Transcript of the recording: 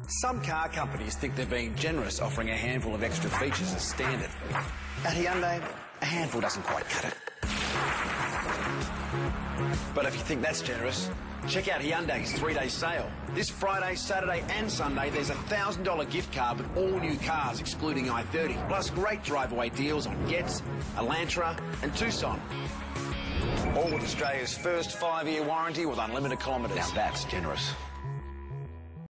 Some car companies think they're being generous, offering a handful of extra features as standard. At Hyundai, a handful doesn't quite cut it. But if you think that's generous, check out Hyundai's 3-day sale. This Friday, Saturday and Sunday, there's a $1,000 gift card with all new cars, excluding i30. Plus great drive-away deals on Getz, Elantra and Tucson. All with Australia's first 5-year warranty with unlimited kilometres. Now that's generous.